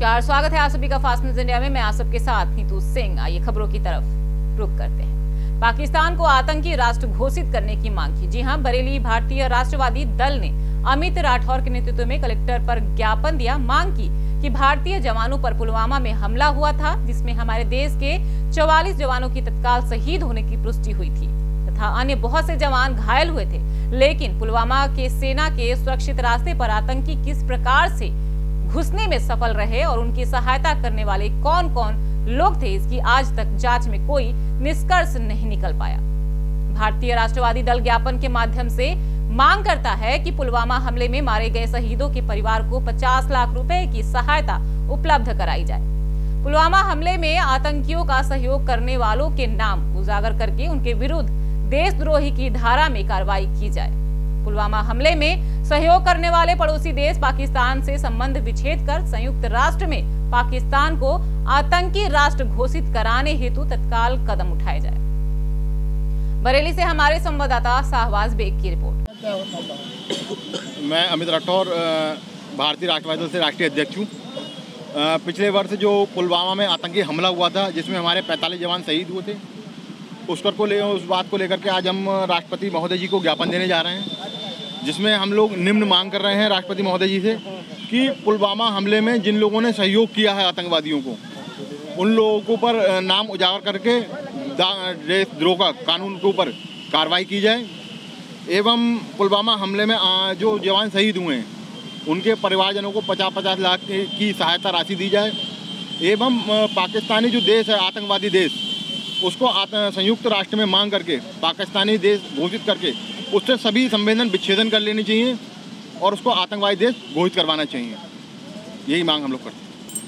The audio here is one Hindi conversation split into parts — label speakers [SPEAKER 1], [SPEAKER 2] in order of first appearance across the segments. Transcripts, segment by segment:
[SPEAKER 1] नमस्कार, स्वागत है आप सभी का फास्ट न्यूज इंडिया में। मैं आप सबके साथ नीतू सिंह। आइए खबरों की तरफ रुख करते हैं। पाकिस्तान को आतंकी राष्ट्र घोषित करने की मांग की। जी हां, बरेली भारतीय राष्ट्रवादी दल ने अमित राठौर के नेतृत्व में कलेक्टर पर ज्ञापन दिया। मांग की कि भारतीय जवानों पर पुलवामा में हमला हुआ था, जिसमें हमारे देश के 44 जवानों की तत्काल शहीद होने की पुष्टि हुई थी तथा अन्य बहुत से जवान घायल हुए थे। लेकिन पुलवामा के सेना के सुरक्षित रास्ते पर आतंकी किस प्रकार से घुसने में सफल रहे और उनकी सहायता करने वाले कौन कौन लोग थे, इसकी आज तक जांच में कोई निष्कर्ष नहीं निकल पाया। भारतीय राष्ट्रवादी दल ज्ञापन के माध्यम से मांग करता है कि पुलवामा हमले में मारे गए शहीदों के परिवार को 50 लाख रुपए की सहायता उपलब्ध कराई जाए। पुलवामा हमले में आतंकियों का सहयोग करने वालों के नाम उजागर करके उनके विरुद्ध देशद्रोही की धारा में कार्रवाई की जाए। पुलवामा हमले में सहयोग करने वाले पड़ोसी देश पाकिस्तान से संबंध विच्छेद कर संयुक्त राष्ट्र में पाकिस्तान को आतंकी राष्ट्र घोषित कराने हेतु तत्काल कदम उठाए जाए। बरेली से हमारे संवाददाता शाहबाज बेग की रिपोर्ट।
[SPEAKER 2] मैं अमित राठौर, भारतीय राष्ट्रवादी दल से राष्ट्रीय अध्यक्ष हूँ। पिछले वर्ष जो पुलवामा में आतंकी हमला हुआ था, जिसमें हमारे 45 जवान शहीद हुए थे, उस बात को लेकर के आज हम राष्ट्रपति महोदय जी को ज्ञापन देने जा रहे हैं, जिसमें हम लोग निम्न मांग कर रहे हैं राष्ट्रपति महोदय जी से कि पुलवामा हमले में जिन लोगों ने सहयोग किया है आतंकवादियों को, उन लोगों के ऊपर नाम उजागर करके देशद्रोह का कानून के ऊपर कार्रवाई की जाए एवं पुलवामा हमले में जो जवान शहीद हुए हैं उनके परिवारजनों को 50-50 लाख की सहायता राशि दी जाए एवं पाकिस्तानी जो देश है आतंकवादी देश, उसको संयुक्त राष्ट्र में मांग करके पाकिस्तानी देश घोषित करके उससे सभी संवेदन विच्छेदन कर लेनी चाहिए और उसको आतंकवादी देश घोषित करवाना चाहिए। यही मांग हम लोग करते हैं।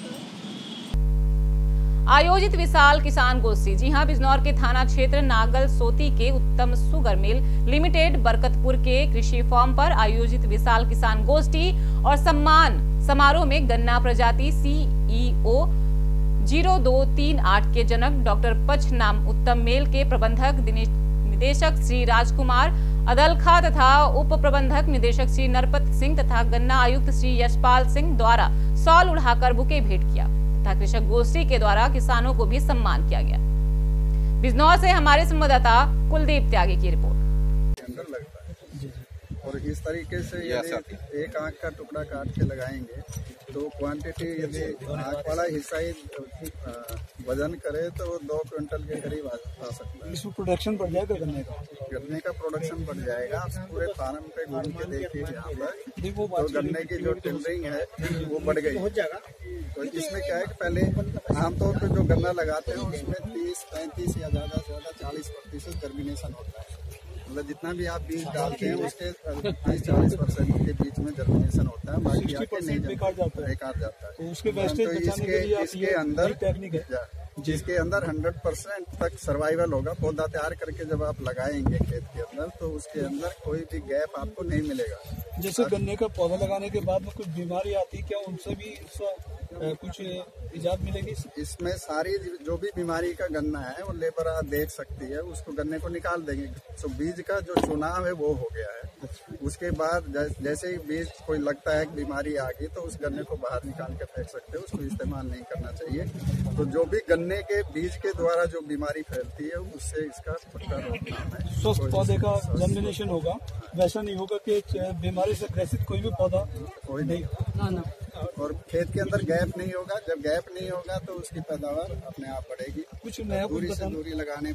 [SPEAKER 1] आयोजित विशाल किसान गोष्ठी। जी हां, बिजनौर के थाना क्षेत्र नागल सोती के उत्तम सुगर मिल लिमिटेड बरकतपुर के कृषि फार्म पर आयोजित विशाल किसान गोष्ठी और सम्मान समारोह में गन्ना प्रजाति CEO 0238 के जनक डॉक्टर पचनाम उत्तम मेल के प्रबंधक निदेशक श्री राजकुमार अदलखा तथा उप प्रबंधक निदेशक श्री नरपत सिंह तथा गन्ना आयुक्त श्री यशपाल सिंह द्वारा शॉल उड़ाकर बुके भेंट किया तथा कृषक गोष्ठी के द्वारा किसानों को भी सम्मान किया गया। बिजनौर से हमारे संवाददाता कुलदीप त्यागी की रिपोर्ट।
[SPEAKER 3] और इस तरीके से यदि एक आंख का टुकड़ा काट के लगाएंगे तो क्वांटिटी यदि आंख वाला हिस्सा ही वजन करे तो 2 क्विंटल के करीब आ सकता है।
[SPEAKER 4] इसमें प्रोडक्शन बढ़ जाएगा
[SPEAKER 3] गन्ने का प्रोडक्शन बढ़ जाएगा। आप पूरे फार्म पे घूम के देखिए, यहाँ पर तो गन्ने की जो टिलरिंग है वो बढ़ गई हो जाएगा। तो इसमें क्या है कि पहले आमतौर पर जो गन्ना लगाते हैं उसमें 30-35 या ज़्यादा से ज़्यादा 40% जर्मिनेशन होता है। मतलब जितना भी आप बीज डालते हैं उसके 30-40% के बीच में जर्मिनेशन होता है, बाकी आके नहीं बेकार जाता है।
[SPEAKER 4] तो उसके वेस्टेज बचाने के लिए
[SPEAKER 3] इसके अंदर टेक्निक है जिसके अंदर 100% तक सर्वाइवल होगा। पौधा तैयार करके जब आप लगाएंगे खेत के अंदर तो उसके अंदर कोई भी गैप आपको नहीं मिलेगा।
[SPEAKER 4] जैसे गन्ने का पौधा लगाने के बाद में कुछ बीमारी आती, क्या उनसे भी कुछ इजाद मिलेगी?
[SPEAKER 3] इसमें सारी जो भी बीमारी का गन्ना है वो लेबर देख सकती है, उसको गन्ने को निकाल देंगे। तो बीज का जो चुनाव है वो हो गया है। उसके बाद जैसे ही बीज कोई लगता है कि बीमारी आ गई तो उस गन्ने को बाहर निकाल के फेंक सकते हैं, उसको इस्तेमाल नहीं करना चाहिए। तो जो भी गन्ने के बीज के द्वारा जो बीमारी फैलती है उससे इसका पक्का रोकथाम है।
[SPEAKER 4] स्वस्थ पौधे का जर्मिनेशन होगा, वैसा नहीं होगा कि बीमारी से ग्रसित कोई भी पौधा
[SPEAKER 3] कोई नहीं ना। और खेत के अंदर गैप नहीं होगा। जब गैप नहीं होगा तो उसकी पैदावार अपने आप बढ़ेगी।
[SPEAKER 4] कुछ नया
[SPEAKER 3] दूरी से दूरी लगाने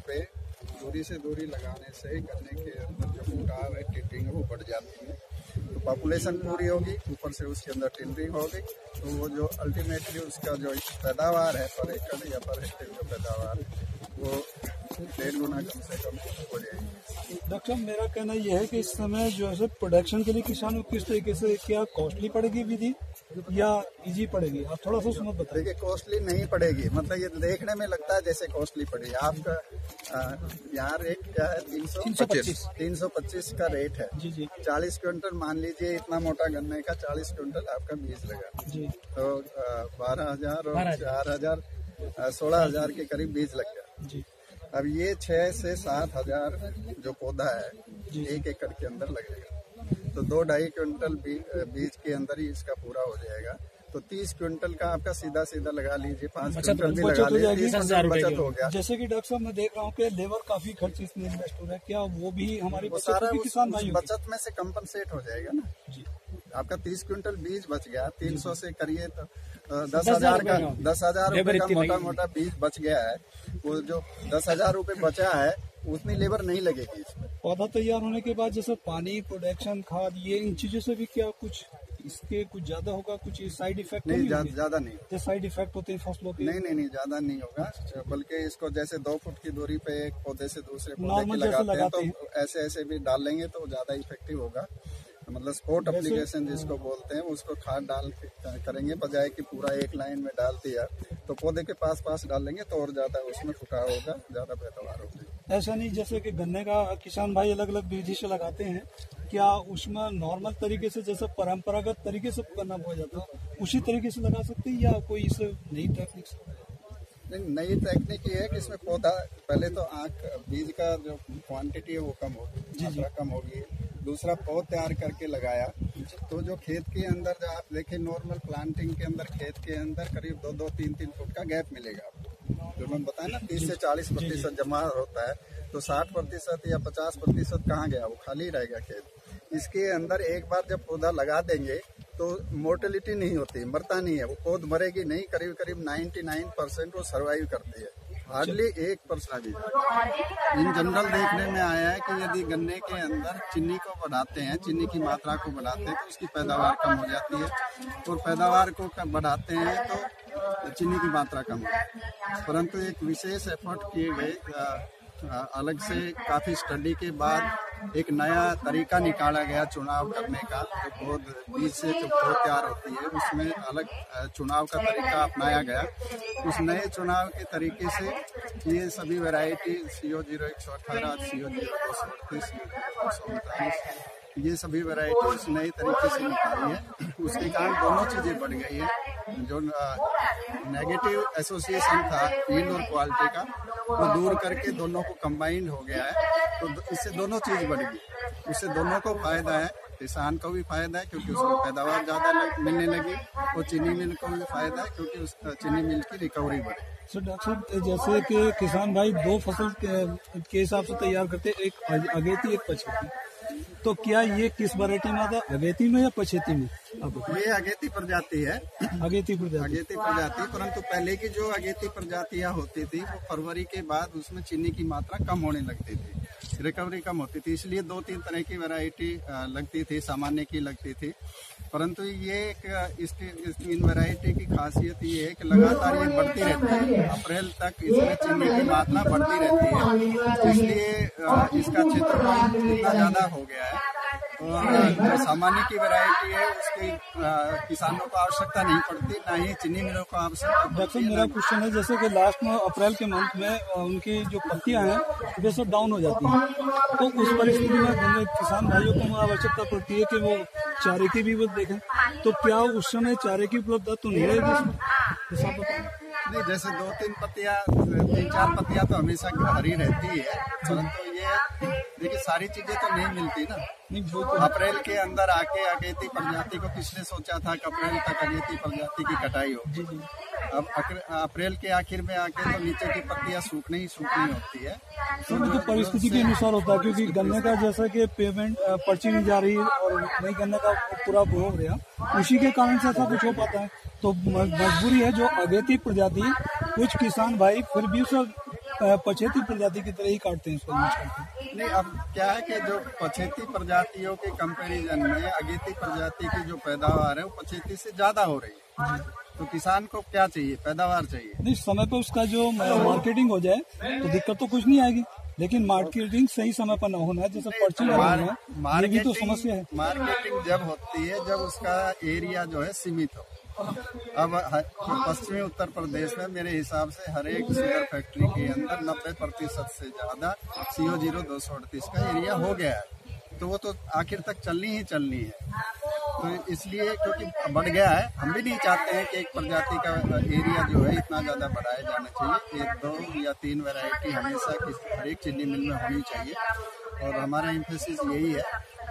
[SPEAKER 3] से गन्ने के अंदर जो मुटाव है, टिल्डिंग है, वो बढ़ जाती है। तो पॉपुलेशन पूरी होगी, ऊपर से उसके अंदर टिल्डिंग होगी, तो वो जो अल्टीमेटली उसका जो पैदावार है पर एकड़ या पर हेक्टेयर जो पैदावार वो 1.5 गुना कम से कम हो जाएगी।
[SPEAKER 4] डॉक्टर साहब, मेरा कहना यह है कि इस समय जो है प्रोडक्शन के लिए किसानों को किस तरीके से, क्या कॉस्टली पड़ेगी विधि या इजी पड़ेगी? आप थोड़ा सा उसमें बताइए।
[SPEAKER 3] देखिए, कॉस्टली नहीं पड़ेगी। मतलब ये देखने में लगता है जैसे कॉस्टली पड़ेगी। आपका यहाँ रेट क्या है? 325 का रेट है
[SPEAKER 4] जी।
[SPEAKER 3] 40 क्विंटल मान लीजिए, इतना मोटा गन्ने का 40 क्विंटल आपका बीज लगा
[SPEAKER 4] जी,
[SPEAKER 3] तो 12,000 और 4,000 16,000 के करीब बीज लग गया
[SPEAKER 4] जी।
[SPEAKER 3] अब ये 6 से 7 हजार जो पौधा है 1 एकड़ के अंदर लगेगा, तो 2-2.5 क्विंटल बीज के अंदर ही इसका पूरा हो जाएगा। तो 30 क्विंटल का आपका सीधा सीधा लगा लीजिए, 5 क्विंटल भी लगा लीजिए, 30,000 बचत हो गया।
[SPEAKER 4] जैसे कि डॉक्टर साहब मैं देख रहा हूँ कि लेबर काफी खर्च इसमें इन्वेस्ट हो रहा है, क्या वो भी हमारी
[SPEAKER 3] सारा किसान बचत में से कंपनसेट हो जाएगा ना जी। आपका 30 क्विंटल बीज बच गया, 300 से करिए तो 10,000 का 10,000 रुपए का मोटा मोटा बीज बच गया है। वो जो 10,000 रुपए बचा है उतनी लेबर नहीं लगेगी इसमें।
[SPEAKER 4] पौधा तैयार होने के बाद जैसे पानी, प्रोडक्शन, खाद, ये इन चीजों से भी क्या कुछ इसके कुछ ज्यादा होगा, कुछ साइड इफेक्ट
[SPEAKER 3] नहीं? ज्यादा नहीं,
[SPEAKER 4] जो साइड इफेक्ट होते हैं फसलों के
[SPEAKER 3] नहीं ज्यादा नहीं होगा। बल्कि इसको जैसे 2 फुट की दूरी पे एक पौधे से दूसरे पौधे के लगाते हैं तो ऐसे भी डाल लेंगे तो ज्यादा इफेक्टिव होगा। मतलब स्पॉट एप्लीकेशन जिसको बोलते हैं उसको खाद डाल करेंगे, बजाय कि पूरा एक लाइन में डाल दिया तो पौधे के पास डाल लेंगे तो और ज्यादा उसमें फुटाव होगा, ज्यादा पैदावार होगी।
[SPEAKER 4] ऐसा नहीं जैसे कि गन्ने का किसान भाई अलग अलग विधि से लगाते हैं, क्या उसमें नॉर्मल तरीके से जैसे परंपरागत तरीके से करना हो जाता है उसी तरीके से लगा सकते हैं या कोई इस नई टेक्निक से?
[SPEAKER 3] नई टेक्निक ये है कि इसमें पौधा पहले तो बीज का जो क्वांटिटी है वो कम होगी, मात्रा कम होगी। दूसरा पौध तैयार करके लगाया तो जो खेत के अंदर जो आप देखें नॉर्मल प्लांटिंग के अंदर खेत के अंदर करीब 2-3 फुट का गैप मिलेगा आपको। जो मैंने बताया ना 30 से 40% जमा होता है, तो 60% या 50% कहाँ गया? वो खाली रह गया खेत। इसके अंदर एक बार जब पौधा लगा देंगे तो मोर्टेलिटी नहीं होती, मरता नहीं है, वो पौध मरेगी नहीं। करीब 99% वो सर्वाइव करती है, हार्डली 1% भी। इन जनरल देखने में आया है कि यदि गन्ने के अंदर चीनी को बढ़ाते हैं, चीनी की मात्रा को बढ़ाते हैं तो उसकी पैदावार कम हो जाती है, और पैदावार को बढ़ाते हैं तो चीनी की मात्रा कम हो जाती है। परंतु एक विशेष एफर्ट किए गए, अलग से काफी स्टडी के बाद एक नया तरीका निकाला गया चुनाव करने का। जो पौध बीज से जो पौध तैयार होती है उसमें अलग चुनाव का तरीका अपनाया गया। उस नए चुनाव के तरीके से ये सभी वैरायटी CO0118, CO0238, CO239, ये सभी वैरायटी उस नए तरीके से निकाली है। उसके कारण दोनों चीजें बढ़ गई है। जो नेगेटिव एसोसिएशन था यील्ड और क्वालिटी का, वो दूर करके दोनों को कंबाइंड हो गया है, तो इससे दोनों चीज बढ़ गई। उससे दोनों को फायदा है, किसान को भी फायदा है क्योंकि उसको पैदावार ज्यादा मिलने लगी, और चीनी मिल को भी फायदा है क्योंकि उस चीनी मिल की रिकवरी बढ़े।
[SPEAKER 4] सर डॉक्टर साहब, जैसे कि किसान भाई 2 फसल के हिसाब से तैयार करते हैं, एक अगेती एक पछेती, तो क्या ये किस वैरायटी में आता है, अगेती में या पछेती में?
[SPEAKER 3] ये अगेती प्रजाति है।
[SPEAKER 4] अगेती प्रजाति।
[SPEAKER 3] परंतु पहले की जो अगेती प्रजातियां होती थी वो फरवरी के बाद उसमें चीनी की मात्रा कम होने लगती थी, रिकवरी कम होती थी, इसलिए 2-3 तरह की वैरायटी लगती थी, सामान्य की लगती थी। परंतु ये इन वैरायटी की खासियत ये है कि लगातार ये बढ़ती रहती है, अप्रैल तक इसमें चीनी की मात्रा बढ़ती रहती है, इसलिए इसका क्षेत्रफल इतना ज्यादा हो गया है। और जो सामान्य की वैरायटी है उसकी किसानों को आवश्यकता नहीं पड़ती, ना ही चीनी मिलों को आवश्यकता पड़ती है।
[SPEAKER 4] मेरा क्वेश्चन है जैसे कि लास्ट में अप्रैल के मंथ में उनकी जो पत्तियां हैं वे सब डाउन हो जाती हैं, तो उस परिस्थिति में किसान भाइयों को आवश्यकता पड़ती है कि वो चारे की भी देखें, तो क्या उस समय चारे की उपलब्धता तो नहीं रहेगी?
[SPEAKER 3] नहीं, जैसे 3-4 पत्तियां तो हमेशा हरी रहती है, परंतु ये देखिए सारी चीजें तो नहीं मिलती ना। अप्रैल के अंदर आके अगेती प्रजाति को किसने सोचा था कि अप्रैल तक अगेती प्रजाति की कटाई होगी। अब अप्रैल के आखिर में आके तो नीचे की पत्तियां सूखनी होती है।
[SPEAKER 4] तो परिस्थिति के अनुसार होता है, क्योंकि गन्ने का जैसा कि पेमेंट पर्ची नहीं जा रही और नहीं गन्ने का पूरा हो रहा, उसी के कारण से ऐसा कुछ हो पाता है। तो मजबूरी है जो अगेती प्रजाति, कुछ किसान भाई फिर भी सब पछेती प्रजाति की तरह ही काटते हैं, इसको यूज करते हैं।
[SPEAKER 3] नहीं, अब क्या है कि जो पछेती प्रजातियों के कंपैरिजन में अगेती प्रजाति की जो पैदावार है वो पछेती से ज्यादा हो रही है। तो किसान को क्या चाहिए? पैदावार चाहिए।
[SPEAKER 4] नहीं, समय पे उसका जो मार्केटिंग हो जाए तो दिक्कत तो कुछ नहीं आएगी, लेकिन मार्केटिंग सही समय पर न होना है, जैसे पर्ची लगाना है, ये भी तो समस्या है।
[SPEAKER 3] मार्केटिंग जब होती है जब उसका एरिया जो है सीमित हो। अब पश्चिमी उत्तर प्रदेश में मेरे हिसाब से हर एक शुगर फैक्ट्री के अंदर 90% से ज्यादा CO0238 का एरिया हो गया है, तो वो तो आखिर तक चलनी है। तो इसलिए क्योंकि बढ़ गया है, हम भी नहीं चाहते हैं कि एक प्रजाति का एरिया जो है इतना ज्यादा बढ़ाया जाना चाहिए। 1, 2 या 3 वैरायटी हमेशा हर एक चीनी मिल में होनी चाहिए, और हमारा एम्फेसिस यही है।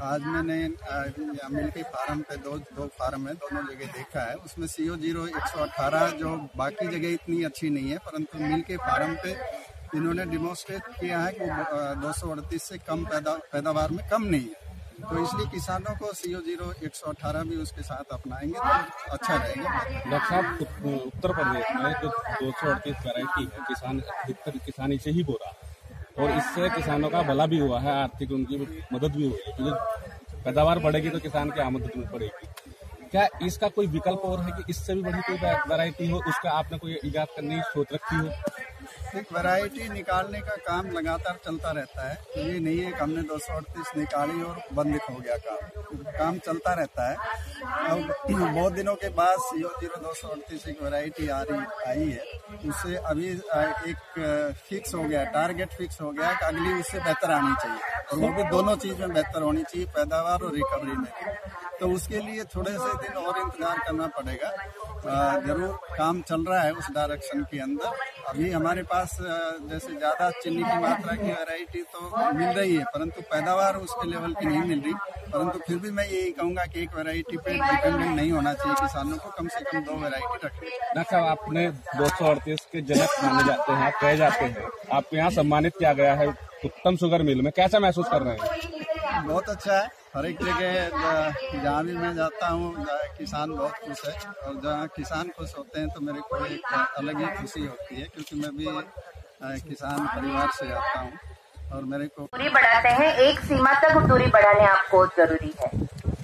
[SPEAKER 3] आज मैंने मिल्की फार्म पे दो फार्म है, दोनों जगह देखा है। उसमें CO0 118 जो बाकी जगह इतनी अच्छी नहीं है, परंतु मिल्की फार्म पे इन्होंने डिमोन्स्ट्रेट किया है कि 238 से कम पैदावार में कम नहीं है। तो इसलिए किसानों को CO0 118 भी उसके साथ अपनाएंगे तो अच्छा रहेगा।
[SPEAKER 5] डॉक्टर साहब, उत्तर प्रदेश में जो 238 वैरायटी है, किसान अधिकतर किसानी से ही बो रहा है और इससे किसानों का भला भी हुआ है, आर्थिक उनकी मदद भी हुई है, क्योंकि पैदावार बढ़ेगी तो किसान की आमदनी बढ़ेगी। क्या इसका कोई विकल्प और है कि इससे भी बड़ी कोई वैरायटी हो, उसका आपने कोई इजाद करने की सोच रखी हो?
[SPEAKER 3] एक वैरायटी निकालने का काम लगातार चलता रहता है। ये नहीं है कि हमने 238 निकाली और बंद हो गया काम चलता रहता है। अब बहुत दिनों के बाद CO0 238 एक वैरायटी आई है, उससे अभी एक फिक्स हो गया, टारगेट फिक्स हो गया कि अगली उससे बेहतर आनी चाहिए, और वो भी दोनों चीज में बेहतर होनी चाहिए, पैदावार और रिकवरी में। तो उसके लिए थोड़े से दिन और इंतजार करना पड़ेगा। जरूर काम चल रहा है उस डायरेक्शन के अंदर। अभी हमारे पास जैसे ज्यादा चीनी की मात्रा की वैरायटी तो मिल रही है, परंतु पैदावार उसके लेवल की नहीं मिल रही। परंतु फिर भी मैं यही कहूंगा कि एक वैरायटी पे डिपेंडेंट नहीं होना चाहिए किसानों को, कम से कम 2 वैरायटी रखें।
[SPEAKER 5] डॉक्टर साहब, आपने 238 के जनक माने जाते हैं, आप कहे जाते हैं, आपको यहाँ सम्मानित किया गया है उत्तम शुगर मिल में, कैसा महसूस कर रहे हैं?
[SPEAKER 3] बहुत अच्छा है। हर एक जगह जहाँ भी मैं जाता हूँ किसान बहुत खुश है, और जहाँ किसान खुश होते हैं तो मेरे को एक अलग ही खुशी होती है, क्योंकि मैं भी किसान परिवार से आता हूँ और मेरे को
[SPEAKER 6] दूरी बढ़ाते हैं, एक सीमा तक दूरी बढ़ाने आपको जरूरी है।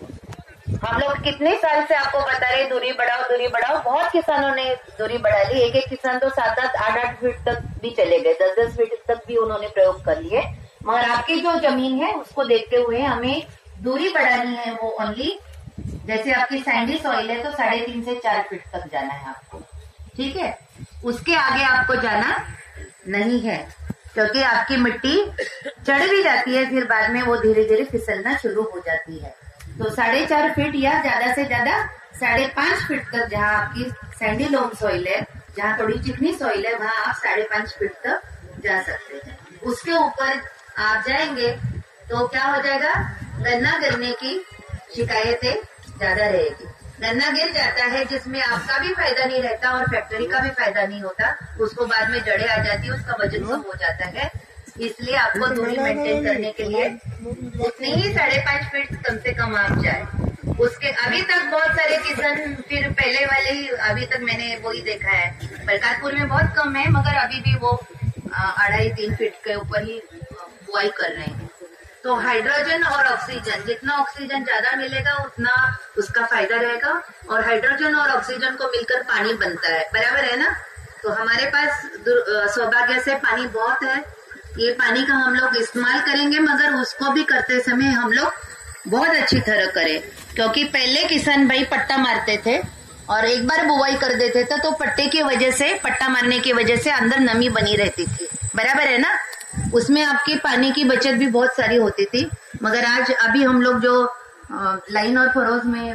[SPEAKER 6] हम लोग कितने साल से आपको बता रहे दूरी बढ़ाओ। बहुत किसानों ने दूरी बढ़ा ली। एक किसान तो 7-7, 8-8 फीट तक भी चले गए, 10-10 फीट तक भी उन्होंने प्रयोग कर लिए। मगर आपकी जो जमीन है उसको देखते हुए हमें दूरी बढ़ानी है। वो ओनली जैसे आपकी सैंडी सॉइल है तो 3.5 से 4 फीट तक जाना है आपको, ठीक है। उसके आगे आपको जाना नहीं है, क्योंकि आपकी मिट्टी चढ़ भी जाती है, फिर बाद में वो धीरे धीरे फिसलना शुरू हो जाती है। तो 4.5 फीट या ज्यादा से ज्यादा 5.5 फीट तक, जहाँ आपकी सैंडी लोम सॉइल है, जहाँ थोड़ी चिकनी सॉइल है, वहाँ आप 5.5 फीट तक जा सकते हैं। उसके ऊपर आप जाएंगे तो क्या हो जाएगा, गन्ना गिरने की शिकायतें ज्यादा रहेगी। गन्ना गिर जाता है जिसमें आपका भी फायदा नहीं रहता और फैक्ट्री का भी फायदा नहीं होता, उसको बाद में जड़ें आ जाती है, उसका वजन कम हो जाता है। इसलिए आपको दूरी मेंटेन करने के लिए उतनी ही 5.5 फीट कम से कम आप जाए। उसके अभी तक बहुत सारे किसान फिर पहले वाले ही, अभी तक मैंने वही देखा है, बरकातपुर में बहुत कम है, मगर अभी भी वो 2.5-3 फीट के ऊपर ही बुआई कर रहे हैं। तो हाइड्रोजन और ऑक्सीजन, जितना ऑक्सीजन ज्यादा मिलेगा उतना उसका फायदा रहेगा, और हाइड्रोजन और ऑक्सीजन को मिलकर पानी बनता है, बराबर है ना। तो हमारे पास सौभाग्य से पानी बहुत है, ये पानी का हम लोग इस्तेमाल करेंगे, मगर उसको भी करते समय हम लोग बहुत अच्छी तरह करें, क्योंकि पहले किसान भाई पट्टा मारते थे और एक बार बुआई कर देते थे, तो पट्टे की वजह से, पट्टा मारने की वजह से अंदर नमी बनी रहती थी, बराबर है ना। उसमें आपके पानी की बचत भी बहुत सारी होती थी। मगर आज अभी हम लोग जो लाइन और फरोज में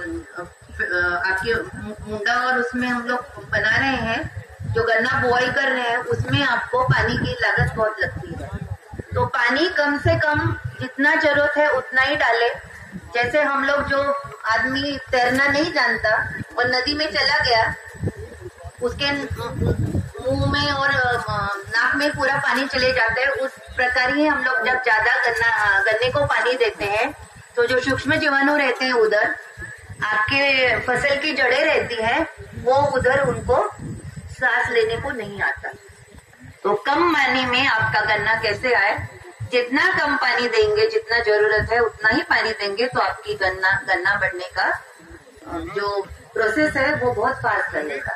[SPEAKER 6] आपके मुंडा और उसमें हम लोग बना रहे हैं, जो गन्ना बुआई कर रहे हैं, उसमें आपको पानी की लागत बहुत लगती है। तो पानी कम से कम जितना जरूरत है उतना ही डाले। जैसे हम लोग, जो आदमी तैरना नहीं जानता और नदी में चला गया, उसके मुंह में और नाक में पूरा पानी चले जाता है, उस प्रकार ही हम लोग जब ज्यादा गन्ने को पानी देते हैं तो जो सूक्ष्म जीवाणु रहते हैं उधर, आपके फसल की जड़ें रहती है, वो उधर उनको सांस लेने को नहीं आता। तो कम पानी में आपका गन्ना कैसे आए, जितना कम पानी देंगे, जितना जरूरत है उतना ही पानी देंगे, तो आपकी गन्ना बढ़ने का जो प्रोसेस है वो बहुत फास्ट चलेगा।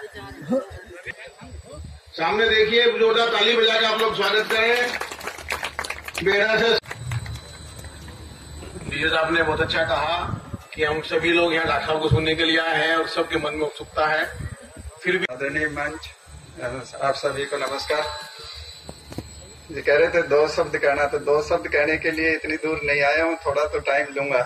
[SPEAKER 7] सामने देखिए, जोरदार ताली बजा के आप लोग स्वागत करें बेड़ा से। डीजे साहब ने बहुत अच्छा कहा कि हम सभी लोग यहाँ डॉक्टर साहब को सुनने के लिए आए हैं और सबके मन में उत्सुकता है। फिर भी
[SPEAKER 3] आदरणीय मंच, आप सभी को नमस्कार। ये कह रहे थे 2 शब्द कहना, तो 2 शब्द कहने के लिए इतनी दूर नहीं आया हूँ, थोड़ा तो टाइम लूंगा।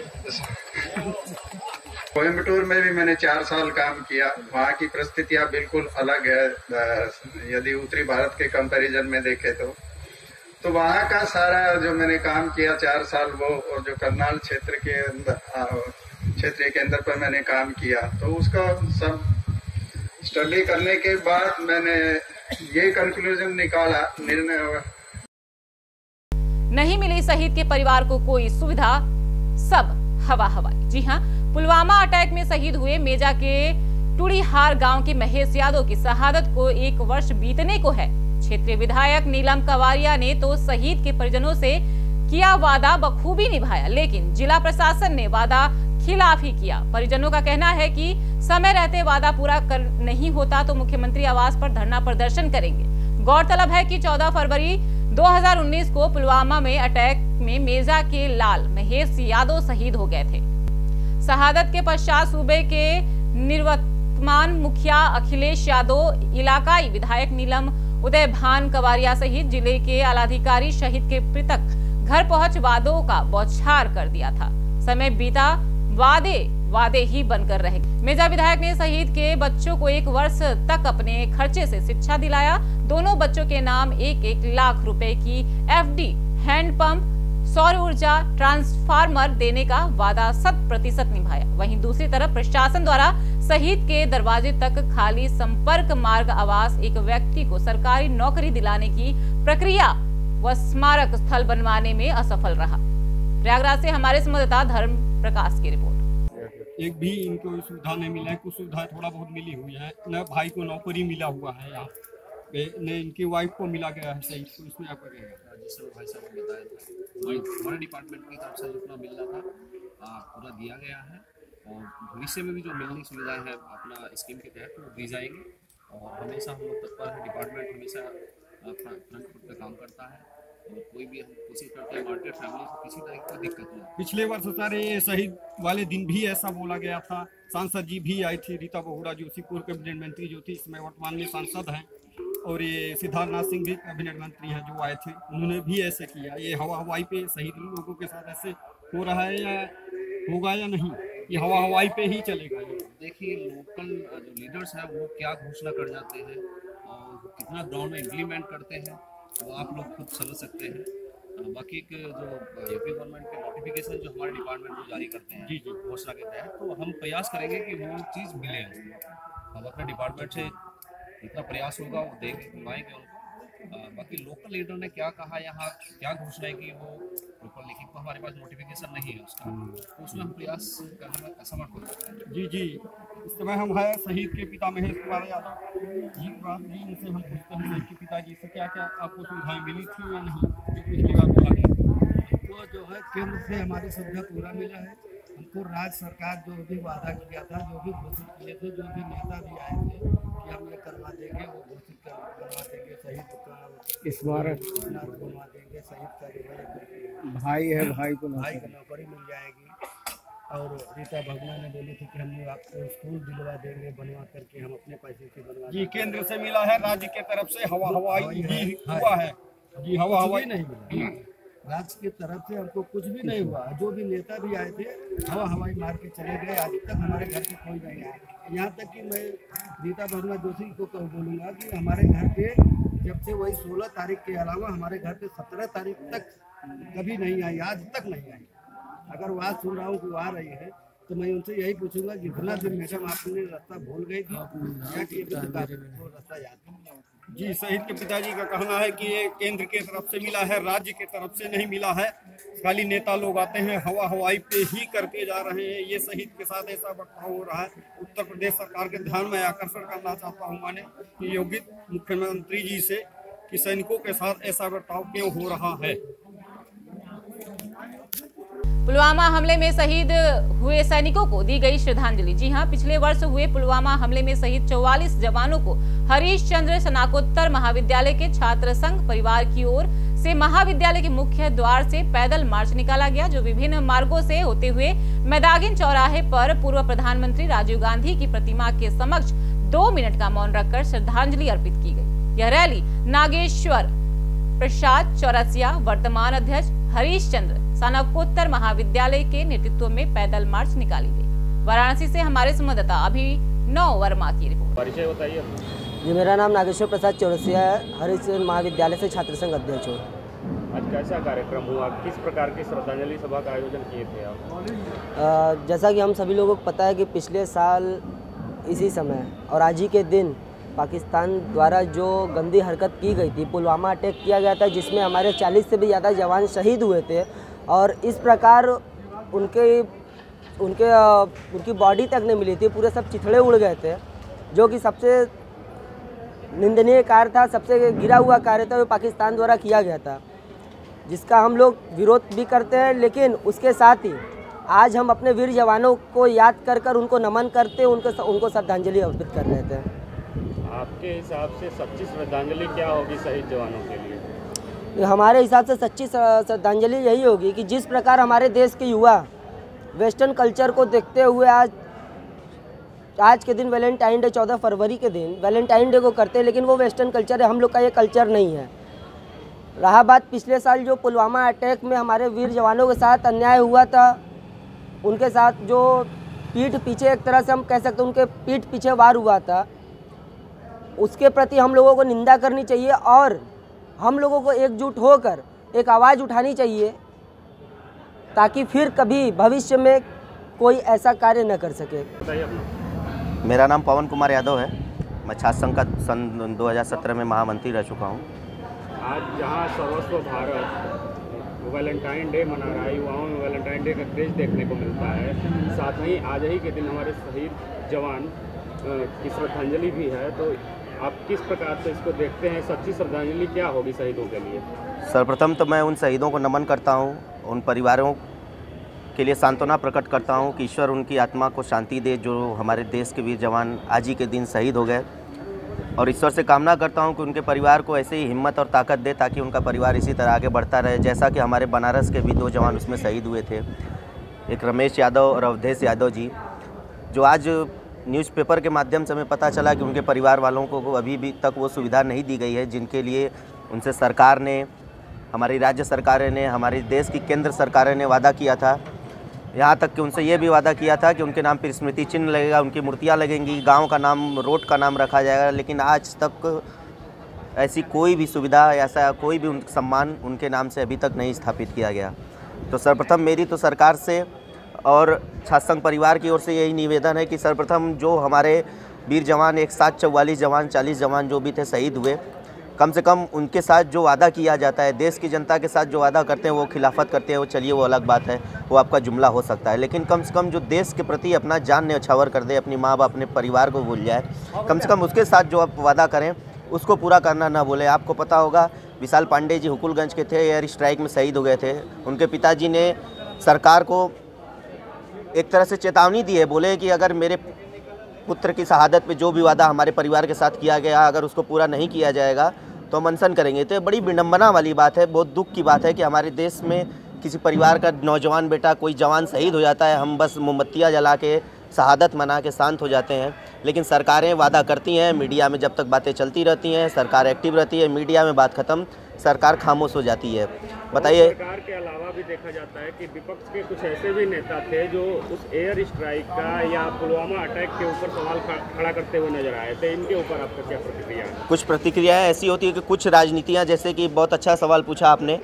[SPEAKER 3] कोयम्बटूर में भी मैंने 4 साल काम किया। वहाँ की परिस्थितियाँ बिल्कुल अलग है यदि उत्तरी भारत के कंपैरिजन में देखें तो तो वहाँ का सारा जो मैंने काम किया 4 साल वो, और जो करनाल क्षेत्र के अंदर पर मैंने काम किया, तो उसका सब स्टडी करने के बाद मैंने ये कंक्लूजन निकाला, निर्णय
[SPEAKER 1] नहीं मिली शहीद के परिवार को कोई सुविधा, सब हवा हवाई। जी हां, पुलवामा अटैक में शहीद हुए मेजा के टुड़ीहार गांव के महेश यादव की शहादत को 1 वर्ष बीतने को है। क्षेत्रीय विधायक नीलम कवारिया ने तो शहीद के परिजनों से किया वादा बखूबी निभाया, लेकिन जिला प्रशासन ने वादा खिलाफ ही किया। परिजनों का कहना है कि समय रहते वादा पूरा कर नहीं होता तो मुख्यमंत्री आवास पर धरना प्रदर्शन करेंगे। गौरतलब है कि 14 फरवरी 2019 को पुलवामा में अटैक में मेजा के लाल महेश यादव शहीद हो गए थे। शहादत के पश्चात सूबे के निवर्तमान मुखिया अखिलेश यादव, इलाकाई विधायक नीलम उदय भान कवारिया सहित जिले के आलाधिकारी शहीद के पृथक घर पहुंच वादों का बौछार कर दिया था। समय बीता, वादे ही बनकर रहे। मेजा विधायक ने शहीद के बच्चों को 1 वर्ष तक अपने खर्चे से शिक्षा दिलाया। दोनों बच्चों के नाम 1-1 लाख रुपए की एफडी, हैंडपंप, सौर ऊर्जा ट्रांसफार्मर देने का वादा 100% निभाया। वहीं दूसरी तरफ प्रशासन द्वारा शहीद के दरवाजे तक खाली संपर्क मार्ग आवास एक व्यक्ति को सरकारी नौकरी दिलाने की प्रक्रिया व स्मारक स्थल बनवाने में असफल रहा। प्रयागराज से हमारे संवाददाता धर्म प्रकाश की रिपोर्ट।
[SPEAKER 8] एक भी इनको सुविधा नहीं मिला है, कुछ सुविधा थोड़ा बहुत मिली हुई है। न भाई को नौकरी मिला हुआ है यहाँ पे, न इनकी वाइफ को मिला गया है शहीद को। इसमें आपका क्या है?
[SPEAKER 9] जिस भाई साहब ने बताया था, हमारे डिपार्टमेंट की तरफ से जितना मिलना था पूरा दिया गया है, और भविष्य में भी जो मिलनी सुविधाएं हैं अपना स्कीम के तहत वो दी जाएंगी। और हमेशा हम लोग तत्पर है, डिपार्टमेंट हमेशा फ्रंट फुट पे काम करता है, और कोई भी हम कोशिश करते हैं मार्केट फैमिली को किसी तरह की दिक्कत नहीं।
[SPEAKER 8] पिछले वर्ष सारे शहीद वाले दिन भी ऐसा बोला गया था। सांसद जी भी आई थी, रीता बहुगुणा जोशी, पूर्व कैबिनेट मंत्री जो थी, इसमें वर्तमान में सांसद हैं, और ये सिद्धार्थनाथ सिंह भी कैबिनेट मंत्री हैं जो आए थे, उन्होंने भी ऐसे किया। ये हवा हवाई पे शहीद लोगों के साथ ऐसे हो रहा है या होगा या नहीं, ये हवा हवाई पे ही चलेगा?
[SPEAKER 9] देखिए, लोकल जो लीडर्स हैं वो क्या घोषणा कर जाते हैं और कितना ग्राउंड में इम्प्लीमेंट करते हैं वो आप लोग खुद समझ सकते हैं। बाकी जो यूपी गवर्नमेंट के नोटिफिकेशन जो हमारे डिपार्टमेंट को जारी करते हैं जी घोषणा के तहत, तो हम प्रयास करेंगे कि वो चीज़ मिले। हम अपने डिपार्टमेंट से जितना प्रयास होगा वो देंगे, बुलाएंगे उनको। बाकी लोकल लीडर ने क्या कहा, यहाँ क्या घोषणा है कि वो लोकल लिखित तो हमारे पास नोटिफिकेशन नहीं है उसका, तो उसमें हम प्रयास करने में असमर्थ हो जाते हैं।
[SPEAKER 8] जी इस समय हम हैं शहीद के पिता महेश कुमार यादव जी, इनसे हम पूछते हैं शहीद के पिताजी से क्या क्या आपको सुविधाएं मिली थी या नहीं, पिछली बार बोला गया?
[SPEAKER 10] हमको जो है केंद्र से हमारी सुविधा पूरा मिला है। हमको राज्य सरकार जो भी वादा किया था, जो भी घोषित किए थे, जो भी नेता भी आए थे कि हम ये करवा देंगे, वो घोषित करवा देंगे। शहीद का स्मारक बनवा देंगे, शहीद का भाई है, भाई को नौकरी मिल जाएगी। और रीता भगना ने बोली थी कि हम आपको स्कूल दिलवा देंगे, बनवा करके हम अपने पैसे से बनवा
[SPEAKER 8] जी। केंद्र से मिला है, राज्य के तरफ से हवा हवाई भी हुआ है जी। हवा हवाई नहीं मिला,
[SPEAKER 10] राज्य की तरफ से हमको कुछ भी नहीं हुआ। जो भी नेता भी आए थे हवा हवाई मार के चले गए। आज तक हमारे घर पे कोई नहीं आया। यहाँ तक कि मैं रीता भगना जोशी को बोलूँगा कि हमारे घर पे जब से वही 16 तारीख के अलावा हमारे घर पे 17 तारीख तक कभी नहीं आई, आज तक नहीं आई। अगर वो आज सुन रहा हूँ कि वो आ रही है तो मैं उनसे यही पूछूंगा कि इतना दिन मैडम आपने रास्ता भूल गई थी या कि वो रास्ता याद है?
[SPEAKER 8] जी, शहीद के पिताजी का कहना है कि ये केंद्र के तरफ से मिला है, राज्य के तरफ से नहीं मिला है। खाली नेता लोग आते हैं, हवा हवाई पे ही करके जा रहे हैं। ये शहीद के साथ ऐसा बर्ताव हो रहा है। उत्तर प्रदेश सरकार के ध्यान में आकर्षण करना चाहता हूँ माने योगी मुख्यमंत्री जी से कि सैनिकों के साथ ऐसा बर्ताव क्यों हो रहा है।
[SPEAKER 1] पुलवामा हमले में शहीद हुए सैनिकों को दी गई श्रद्धांजलि। जी हां, पिछले वर्ष हुए पुलवामा हमले में शहीद 44 जवानों को हरीश चंद्र स्नातकोत्तर महाविद्यालय के छात्र संघ परिवार की ओर से महाविद्यालय के मुख्य द्वार से पैदल मार्च निकाला गया, जो विभिन्न मार्गों से होते हुए मैदागिन चौराहे पर पूर्व प्रधानमंत्री राजीव गांधी की प्रतिमा के समक्ष 2 मिनट का मौन रखकर श्रद्धांजलि अर्पित की गई। यह रैली नागेश्वर प्रसाद चौरसिया, वर्तमान अध्यक्ष हरीश चंद्र स्नातकोत्तर महाविद्यालय के नेतृत्व में पैदल मार्च निकाली गई। वाराणसी से हमारे संवाददाता अभिनव वर्मा की रिपोर्ट।
[SPEAKER 11] परिचय बताइए।
[SPEAKER 12] जी, मेरा नाम नागेश्वर प्रसाद चौरसिया है, हरीश महाविद्यालय से छात्र संघ अध्यक्ष हूँ।
[SPEAKER 11] आज कैसा कार्यक्रम हुआ, किस प्रकार की श्रद्धांजलि सभा का आयोजन किए थे आप?
[SPEAKER 12] जैसा कि हम सभी लोगों को पता है कि पिछले साल इसी समय और आज ही के दिन पाकिस्तान द्वारा जो गंदी हरकत की गई थी, पुलवामा अटैक किया गया था, जिसमें हमारे 40 से भी ज़्यादा जवान शहीद हुए थे और इस प्रकार उनकी बॉडी तक नहीं मिली थी, पूरे सब चिथड़े उड़ गए थे, जो कि सबसे निंदनीय कार्य था, सबसे गिरा हुआ कार्य था, वो पाकिस्तान द्वारा किया गया था, जिसका हम लोग विरोध भी करते हैं। लेकिन उसके साथ ही आज हम अपने वीर जवानों को याद कर कर उनको नमन करते, उनको श्रद्धांजलि अर्पित कर रहे थे।
[SPEAKER 11] आपके हिसाब से सच्ची श्रद्धांजलि क्या होगी शहीद जवानों के लिए?
[SPEAKER 12] हमारे हिसाब से सच्ची श्रद्धांजलि यही होगी कि जिस प्रकार हमारे देश के युवा वेस्टर्न कल्चर को देखते हुए आज के दिन वैलेंटाइन डे 14 फरवरी के दिन वैलेंटाइन डे को करते हैं, लेकिन वो वेस्टर्न कल्चर है, हम लोग का ये कल्चर नहीं है। रहा बात पिछले साल जो पुलवामा अटैक में हमारे वीर जवानों के साथ अन्याय हुआ था, उनके साथ जो पीठ पीछे एक तरह से हम कह सकते हैं उनके पीठ पीछे वार हुआ था, उसके प्रति हम लोगों को निंदा करनी चाहिए और हम लोगों को एकजुट होकर एक आवाज़ उठानी चाहिए, ताकि फिर कभी भविष्य में कोई ऐसा कार्य न कर सके।
[SPEAKER 13] मेरा नाम पवन कुमार यादव है। मैं छात्र संघ का सन 2017 में महामंत्री रह चुका हूँ।
[SPEAKER 11] आज जहाँ सर्वस्व भारत वैलेंटाइन डे मना रहा है, युवाओं में वैलेंटाइन डे का क्रेज देखने को मिलता है, साथ ही आज ही के दिन हमारे शहीद जवान की श्रद्धांजलि भी है, तो आप किस प्रकार से इसको देखते हैं? सच्ची श्रद्धांजलि क्या होगी शहीदों के लिए?
[SPEAKER 13] सर्वप्रथम तो मैं उन शहीदों को नमन करता हूं, उन परिवारों के लिए सांत्वना प्रकट करता हूं कि ईश्वर उनकी आत्मा को शांति दे, जो हमारे देश के वीर जवान आज ही के दिन शहीद हो गए, और ईश्वर से कामना करता हूं कि उनके परिवार को ऐसे ही हिम्मत और ताकत दे ताकि उनका परिवार इसी तरह आगे बढ़ता रहे, जैसा कि हमारे बनारस के भी 2 जवान उसमें शहीद हुए थे, एक रमेश यादव और अवधेश यादव जी, जो आज न्यूज़पेपर के माध्यम से हमें पता चला कि उनके परिवार वालों को अभी भी तक वो सुविधा नहीं दी गई है, जिनके लिए उनसे सरकार ने, हमारी राज्य सरकारें ने, हमारे देश की केंद्र सरकारें ने वादा किया था। यहाँ तक कि उनसे ये भी वादा किया था कि उनके नाम पर स्मृति चिन्ह लगेगा, उनकी मूर्तियाँ लगेंगी, गांव का नाम, रोड का नाम रखा जाएगा, लेकिन आज तक ऐसी कोई भी सुविधा, ऐसा कोई भी सम्मान उनके नाम से अभी तक नहीं स्थापित किया गया। तो सर्वप्रथम मेरी तो सरकार से और छात्र संघ परिवार की ओर से यही निवेदन है कि सर्वप्रथम जो हमारे वीर जवान, एक साथ 44 जवान, 40 जवान जो भी थे शहीद हुए, कम से कम उनके साथ जो वादा किया जाता है, देश की जनता के साथ जो वादा करते हैं, वो खिलाफत करते हैं, वो चलिए वो अलग बात है, वो आपका जुमला हो सकता है, लेकिन कम से कम जो देश के प्रति अपना जान न्यौछावर कर दे, अपनी माँ बाप, अपने परिवार को भूल जाए, कम से कम उसके साथ जो आप वादा करें उसको पूरा करना ना बोले। आपको पता होगा विशाल पांडे जी हुकुलगंज के थे, एयर स्ट्राइक में शहीद हो गए थे। उनके पिताजी ने सरकार को एक तरह से चेतावनी दी है, बोले कि अगर मेरे पुत्र की शहादत पे जो भी वादा हमारे परिवार के साथ किया गया, अगर उसको पूरा नहीं किया जाएगा तो हम अनशन करेंगे। तो बड़ी विडंबना वाली बात है, बहुत दुख की बात है कि हमारे देश में किसी परिवार का नौजवान बेटा, कोई जवान शहीद हो जाता है, हम बस मोमबत्तियाँ जला के शहादत मना के शांत हो जाते हैं, लेकिन सरकारें वादा करती हैं, मीडिया में जब तक बातें चलती रहती हैं, सरकार एक्टिव रहती है, मीडिया में बात खत्म, सरकार खामोश हो जाती है। बताइए।
[SPEAKER 11] सरकार के अलावा भी देखा जाता है कि विपक्ष के कुछ ऐसे भी नेता थे जो उस एयर स्ट्राइक का या पुलवामा अटैक के ऊपर सवाल खड़ा करते हुए नजर आए थे, इनके ऊपर आपका क्या प्रतिक्रिया है?
[SPEAKER 13] कुछ प्रतिक्रियाएं ऐसी होती है कि कुछ राजनीतियाँ, जैसे कि बहुत अच्छा सवाल पूछा आपने,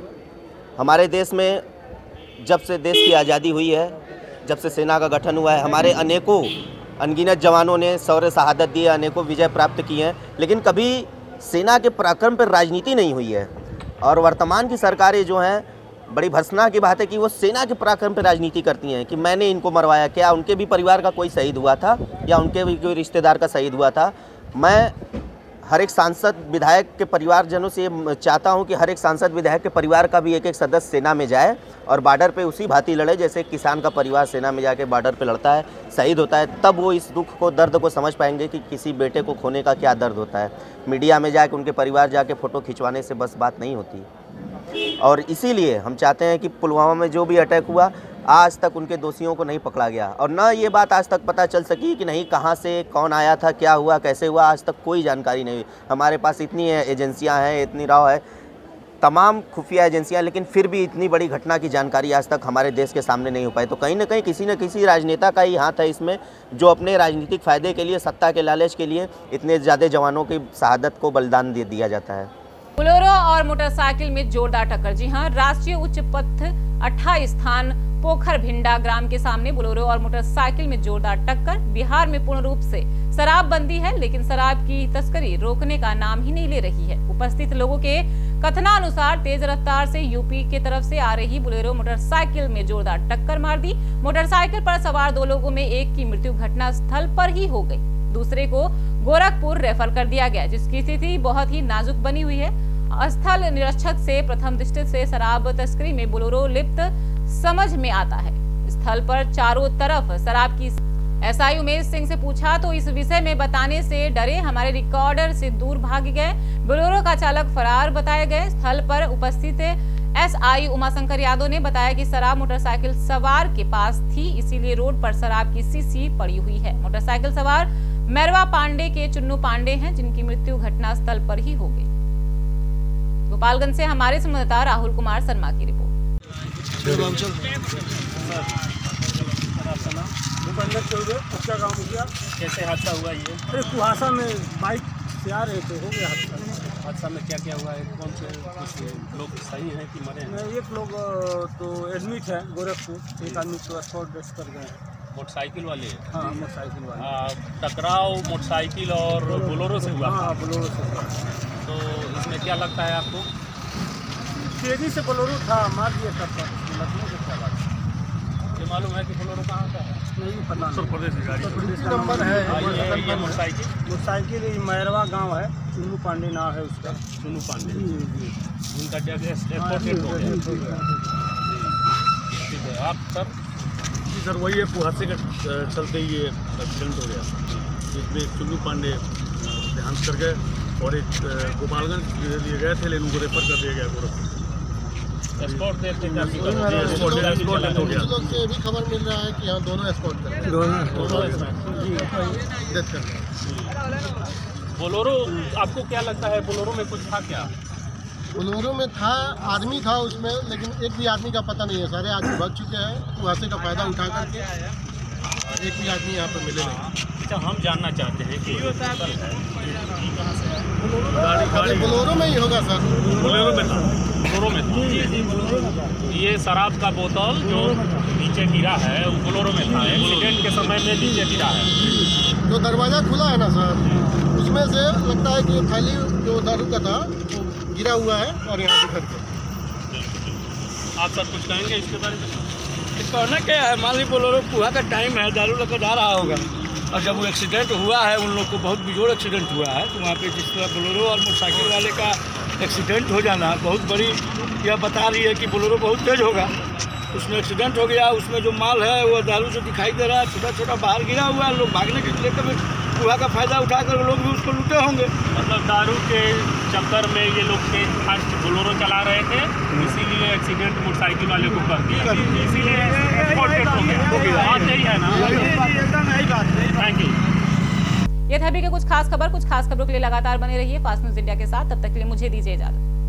[SPEAKER 13] हमारे देश में जब से देश की आज़ादी हुई है, जब से सेना का गठन हुआ है, हमारे अनेकों अनगिनत जवानों ने शौर्य शहादत दी है, अनेकों विजय प्राप्त की हैं, लेकिन कभी सेना के पराक्रम पर राजनीति नहीं हुई है। और वर्तमान की सरकारें जो हैं, बड़ी भर्त्सना की बात है कि वो सेना के पराक्रम पर राजनीति करती हैं कि मैंने इनको मरवाया। क्या उनके भी परिवार का कोई शहीद हुआ था या उनके भी कोई रिश्तेदार का शहीद हुआ था? मैं हर एक सांसद विधायक के परिवारजनों से चाहता हूं कि हर एक सांसद विधायक के परिवार का भी एक एक सदस्य सेना में जाए और बॉर्डर पे उसी भांति लड़े जैसे किसान का परिवार सेना में जाके बॉर्डर पे लड़ता है, शहीद होता है। तब वो इस दुख को, दर्द को समझ पाएंगे कि किसी बेटे को खोने का क्या दर्द होता है। मीडिया में जाके उनके परिवार जाके फ़ोटो खिंचवाने से बस बात नहीं होती। और इसीलिए हम चाहते हैं कि पुलवामा में जो भी अटैक हुआ, आज तक उनके दोषियों को नहीं पकड़ा गया और न ये बात आज तक पता चल सकी कि नहीं कहाँ से कौन आया था, क्या हुआ, कैसे हुआ, आज तक कोई जानकारी नहीं हुई। हमारे पास इतनी एजेंसियां हैं, इतनी राव है, तमाम खुफिया एजेंसियां, लेकिन फिर भी इतनी बड़ी घटना की जानकारी आज तक हमारे देश के सामने नहीं हो पाई। तो कहीं ना कहीं किसी न किसी राजनेता का ही हाथ है इसमें, जो अपने राजनीतिक फ़ायदे के लिए, सत्ता के लालच के लिए इतने ज़्यादा जवानों की शहादत को बलिदान दे दिया जाता है।
[SPEAKER 1] बोलेरो और मोटरसाइकिल में जोरदार टक्कर। जी हां, राष्ट्रीय उच्च पथ 28 स्थान पोखर भिंडा ग्राम के सामने बोलेरो और मोटरसाइकिल में जोरदार टक्कर। बिहार में पूर्ण रूप से शराबबंदी है, लेकिन शराब की तस्करी रोकने का नाम ही नहीं ले रही है। उपस्थित लोगों के कथनानुसार तेज रफ्तार से यूपी के तरफ से आ रही बोलेरो मोटरसाइकिल में जोरदार टक्कर मार दी। मोटरसाइकिल पर सवार 2 लोगों में एक की मृत्यु घटना स्थल पर ही हो गई, दूसरे को गोरखपुर रेफर कर दिया गया, जिसकी स्थिति बहुत ही नाजुक बनी हुई है। स्थल निरीक्षक से प्रथम दृष्टि से शराब तस्करी में बोलेरो लिप्त समझ में आता है। स्थल पर चारों तरफ शराब की। एसआई उमेश सिंह से पूछा तो इस विषय में बताने से डरे, हमारे रिकॉर्डर से दूर भाग गए। बोलेरो का चालक फरार बताए गए। स्थल पर उपस्थित एसआई उमाशंकर यादव ने बताया कि शराब मोटरसाइकिल सवार के पास थी, इसीलिए रोड पर शराब की शीशी पड़ी हुई है। मोटरसाइकिल सवार मैरवा पांडे के चुन्नू पांडे हैं, जिनकी मृत्यु घटना स्थल पर ही हो गई। गोपालगंज से हमारे संवाददाता राहुल कुमार शर्मा की रिपोर्ट।
[SPEAKER 14] अच्छा गाँव मुखिया, कैसे हादसा हुआ ये? अरे कुहासा में बाइक से आ रहे थे, हो गया हादसा। हादसा में क्या क्या हुआ है? कौन से कुछ लोग सही हैं कि मरे हैं? एक लोग तो एडमिट है गोरखपुर, एक आदमी तो स्पॉट डेथ कर गए हैं।
[SPEAKER 11] मोटरसाइकिल वाले?
[SPEAKER 14] हाँ, मोटरसाइकिल वाले।
[SPEAKER 11] टकराव मोटरसाइकिल और बोलेरो से हुआ?
[SPEAKER 14] हाँ, बोलेरो से हुआ।
[SPEAKER 11] तो इसमें क्या लगता है आपको?
[SPEAKER 14] तेजी से बोलेरो था, मार दिया टक्कर, लगने से क्या बात?
[SPEAKER 11] ये मालूम है कि बोलेरो कहाँ का है?
[SPEAKER 14] नहीं पता।
[SPEAKER 11] उत्तर प्रदेश की गाड़ी,
[SPEAKER 14] उत्तर प्रदेश का नंबर है।
[SPEAKER 11] ये मोटरसाइकिल
[SPEAKER 14] मैरवा गांव है, चुन्नू पांडे नाम है उसका।
[SPEAKER 11] चुन्नू पांडे उनका एक्सपोर्टेड हो गया। ठीक है, आप सर?
[SPEAKER 15] जी सर, वही है, कुहासे के चलते ही ये एक्सीडेंट हो गया, जिसमें चुन्नू पांडे देहांत कर गए और एक गोपालगंज लिए गए थे, लेकिन उनको रेफर कर दिया गया गोरखपुर।
[SPEAKER 11] एस्कॉर्ट देते हैं,
[SPEAKER 15] एस्कॉर्ट हो गया।
[SPEAKER 16] लोग से भी खबर मिल रहा है कि यहाँ दोनों एस्कॉर्ट कर रहे हैं।
[SPEAKER 11] बोलेरो, आपको क्या लगता है बोलेरो में कुछ था क्या?
[SPEAKER 16] बोलेरो में था, आदमी था उसमें, लेकिन एक भी आदमी का पता नहीं है। सारे आदमी भाग चुके हैं कुहासे का फायदा उठा करके, एक भी आदमी यहाँ पर मिले नहीं।
[SPEAKER 11] अच्छा, हम जानना चाहते हैं कि
[SPEAKER 16] बोलेरो में ही होगा सर।
[SPEAKER 11] बोलेरो में था? बोलेरो में था। ये शराब का बोतल जो नीचे गिरा है वो बोलेरो में था, एक्सीडेंट के समय में नीचे गिरा है।
[SPEAKER 16] जो दरवाज़ा खुला है ना सर, उसमें से लगता है कि थैली जो दारू का था वो गिरा हुआ है और यहाँ बिखर के।
[SPEAKER 11] आप सर कुछ कहेंगे इसके बारे में?
[SPEAKER 14] कहना क्या है, मान ली बोलेरो कुहा का टाइम है, दारू लेकर जा रहा होगा, और जब वो एक्सीडेंट हुआ है, उन लोग को बहुत बिजोड़ एक्सीडेंट हुआ है, तो वहाँ पे जिस तरह बोलेरो और मोटरसाइकिल वाले का एक्सीडेंट हो जाना बहुत बड़ी, यह बता रही है कि बोलेरो बहुत तेज़ होगा, उसमें एक्सीडेंट हो गया। उसमें जो माल है वो दारू से दिखाई दे रहा है, छोटा छोटा बाहर गिरा हुआ है। लोग भागने के लेकर कुहा का फायदा उठाकर लोग भी उसको लूटे होंगे।
[SPEAKER 11] मतलब दारू के चक्कर में ये लोग तेज फास्ट बोलेरो चला रहे थे, इसीलिए एक्सीडेंट मोटरसाइकिल वाले को कर दिया, इसीलिए एक्सपोर्टेड हो गया। बात यही है ना? Thank you.
[SPEAKER 1] ये था अभी के कुछ खास खबरों के लिए लगातार बने रहिए फास्ट न्यूज इंडिया के साथ। तब तक के लिए मुझे दीजिए इजाजत।